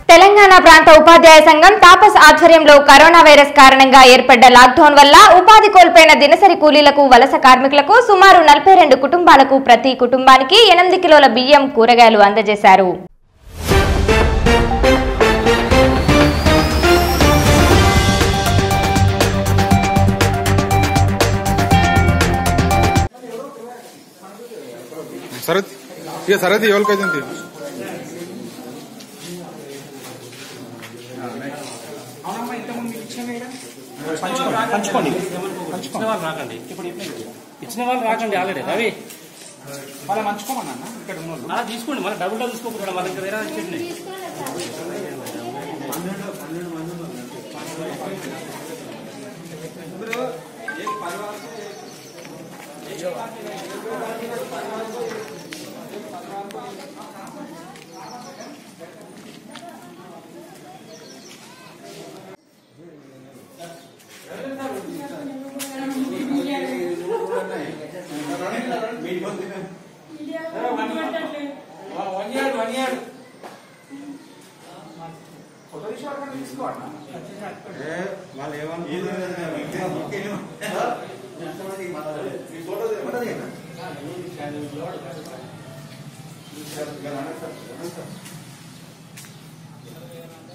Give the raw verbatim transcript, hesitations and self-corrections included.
తెలంగాణ ప్రాంత ఉపాధ్యాయ సంఘం తాపస్ ఆధ్వర్యంలో కరోనా వైరస్ కారణంగా ఏర్పడ్డ లాక్డౌన్ వల్ల ఉపాధి కోల్పోయిన దినసరి కూలీలకు వలస కార్మికులకు సుమారు నలభై రెండు కుటుంబాలకు ప్రతి కుటుంబానికి ఎనిమిది కిలోల బియ్యం కూరగాయలు అందజేశారు. సరత్ ये సరత్ ఎవరికైతే పంచుకోండి ఇచ్చిన వాళ్ళు రాకండి ఇప్పుడు ఇచ్చిన వాళ్ళు రాకండి ఆల్రెడీ రవి మళ్ళీ పంచుకోమన్నా ఇక్కడ ఉన్న అలా తీసుకోండి మళ్ళీ డబుల్ డబుల్ తీసుకోకుండా మళ్ళీ ఇంకా వేరే ఇచ్చేయండి. వాళ్ళు